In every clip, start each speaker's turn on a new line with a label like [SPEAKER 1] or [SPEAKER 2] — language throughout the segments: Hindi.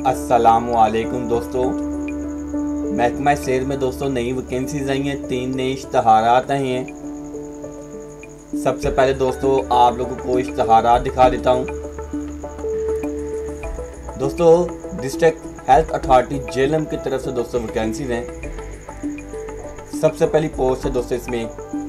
[SPEAKER 1] अस्सलामुअलैकुम दोस्तों, महकमा सेहत में दोस्तों नई वैकेंसीज आई हैं, 3 नए इश्तहारात आए हैं। सबसे पहले दोस्तों आप लोगों को इश्तहारात दिखा देता हूँ। दोस्तों डिस्ट्रिक्ट हेल्थ अथॉरिटी जेएलएम की तरफ से दोस्तों वैकेंसीज हैं। सबसे पहली पोस्ट है दोस्तों इसमें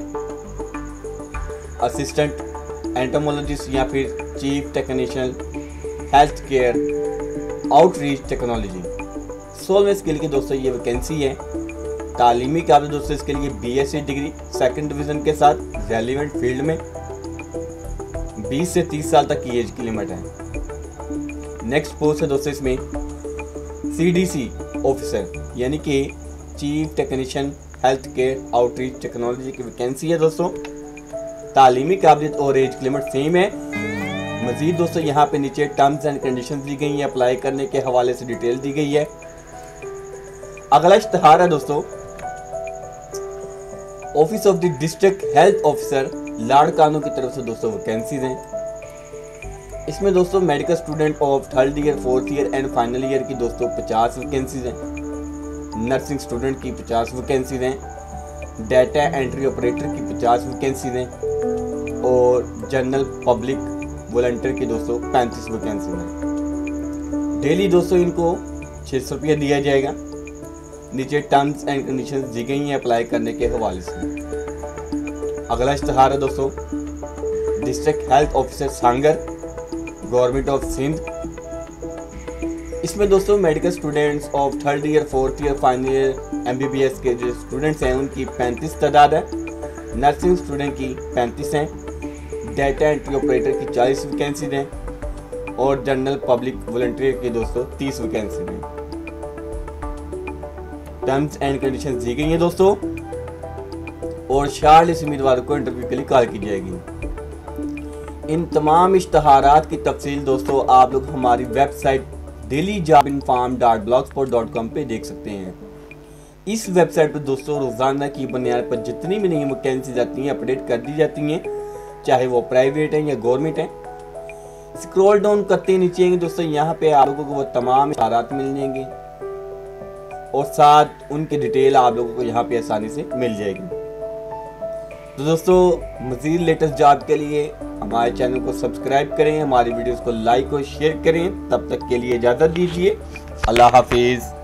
[SPEAKER 1] असिस्टेंट एंटोमोलॉजिस्ट या फिर chief technician health care outreach technology. 16वें स्किल की दोस्तों ये वैकेंसी है। तालीमी काबिल दोस्तों इसके लिए बीएससी डिग्री 2nd डिवीज़न के साथ रेलिवेंट फील्ड में 20 से 30 साल तक की एज की लिमिट है। नेक्स्ट पोस्ट है दोस्तों इसमें सीडीसी ऑफिसर यानी कि chief technician health care outreach technology की वैकेंसी है दोस्तों। तालीमी काबिलियत और एज लिमिट सेम है। मजीद दोस्तों यहाँ पे नीचे टर्म्स एंड कंडीशंस दी गई हैं, अप्लाई करने के हवाले से डिटेल दी गई है। अगला इश्तहार है दोस्तों office of the district health officer लाड़कानों की तरफ से दोस्तों वैकेंसीज हैं। इसमें दोस्तों medical student of 3rd year 4th year and final year की दोस्तों 50 वैकेंसीज हैं। नर्सिंग स्टूडेंट की 50 वैकेंसीज हैं। डाटा एंट्री ऑपरेटर की 50 वैकेंसीज हैं और जनरल पब्लिक वॉलंटियर की दोस्तों 35 वैकेंसी में। डेली दोस्तों इनको 600 रुपया दिया जाएगा। नीचे टर्म्स एंड कंडीशंस दी गई हैं अप्लाई करने के हवाले से। अगला इश्तहार है दोस्तों district health officer Sanghar government of Sindh. इसमें दोस्तों medical students of 3rd year 4th year final year MBBS के जो स्टूडेंट्स हैं उनकी 35 तादाद है। नर्सिंग स्टूडेंट की 35 हैं। डाटा एंट्री ऑपरेटर की 40 वैकेंसीज हैं और जनरल पब्लिक वॉलंटियर की दोस्तों 30 वैकेंसीज हैं। टर्म्स एंड कंडीशंस दी गई हैं दोस्तों और शॉर्टलिस्ट उम्मीदवारों को इंटरव्यू के लिए कॉल की जाएगी। इन तमाम इश्तहारात की तफसील दोस्तों आप लोग हमारी वेबसाइट dailyjobinform.blogspot.com पे देख सकते हैं। इस वेबसाइट पर दोस्तों रोजाना की बुनियाद पर जितनी भी नई वैकेंसीज आती हैं अपडेट कर दी जाती हैं, चाहे वो प्राइवेट है या गवर्नमेंट है। स्क्रॉल डाउन करते नीचे आएंगे दोस्तों, यहाँ पे आप लोगों को वो तमाम इशारात मिल जाएंगे और साथ उनकी डिटेल आप लोगों को यहाँ पे आसानी से मिल जाएगी। तो दोस्तों मज़ीद लेटेस्ट जॉब के लिए हमारे चैनल को सब्सक्राइब करें, हमारी वीडियोस को लाइक और शेयर करें। तब तक के लिए इजाज़त दीजिए। अल्लाह हाफिज़।